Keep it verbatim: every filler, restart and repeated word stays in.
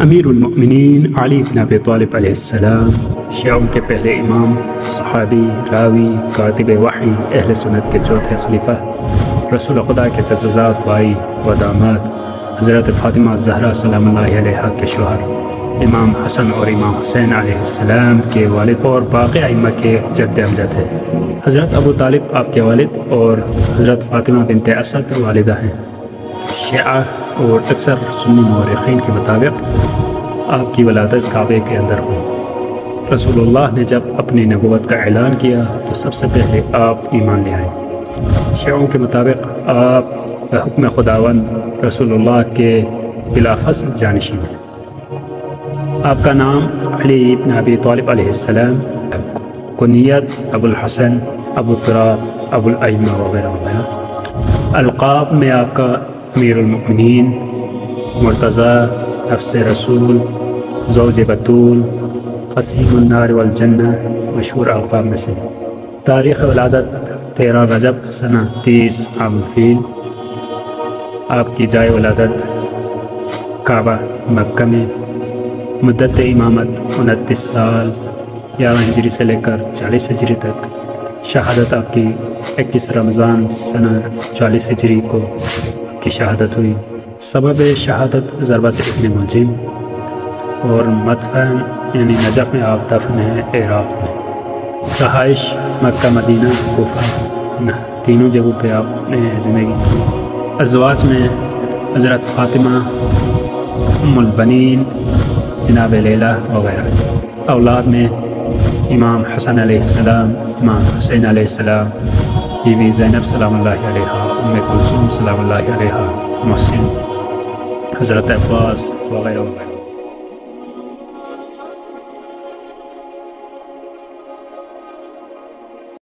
امیر المؤمنین علی بن ابی طالب علیہ السلام شیعوں کے پہلے امام، صحابی، راوی، کاتب وحی، اہل سنت کے چوتھے خلیفہ، رسول خدا کے چچزاد بھائی و داماد حضرت فاطمہ الزہرا سلام اللہ علیہا کے شوہر، امام حسن اور امام حسین علیہ السلام کے والد اور باقی ائمہ کے جد امجد ہے۔ حضرت ابو طالب آپ کے والد اور حضرت فاطمہ بنت اسد والدہ ہیں۔ شیعہ اور اکثر سنی مورخین کے مطابق آپ کی ولادت کعبے کے اندر ہوئی۔ رسول اللہ نے جب اپنی نبوت کا اعلان کیا تو سب سے پہلے آپ ایمان لے آئے۔ شیعوں کے مطابق آپ بحکم خداوند رسول اللہ کے بلا فصل جانشین ہیں۔ آپ کا نام علی بن ابی طالب علیہ السلام، کنیت ابو الحسن، ابو تراب، ابو الائمہ وغیرہ وغیرہ۔ القاب میں آپ کا امیر المؤمنین، مرتضیٰ، نفس رسول، زوج بطول، قسیم النار والجنہ مشہور القاب میں سے۔ تاریخ ولادت تیرہ رجب سنہ تیس عام الفیل۔ آپ کی جائے ولادت کعبہ مکہ میں۔ مدت امامت انتیس سال، گیارہ ہجری سے لے کر چالیس ہجری تک۔ شہادت آپ کی اکیس رمضان سنہ چالیس ہجری کو آپ کی شہادت ہوئی۔ سبب شہادت ضربت ابن ملجم، اور مدفن یعنی نجف میں آپ دفن ہیں عراق میں۔ رہائش مکہ، مدینہ، کوفہ، تینوں جگہوں پہ آپ نے زندگی کی۔ ازواج میں حضرت فاطمہ، ام البنین، جناب لیلہ وغیرہ۔ اولاد میں امام حسن علیہ السلام، امام حسین علیہ السلام، بی بی زینب سلام اللہ علیہا، ام کلثوم سلام اللہ علیہا، محسن، حضرت عباس وغیرہ وغیرہ۔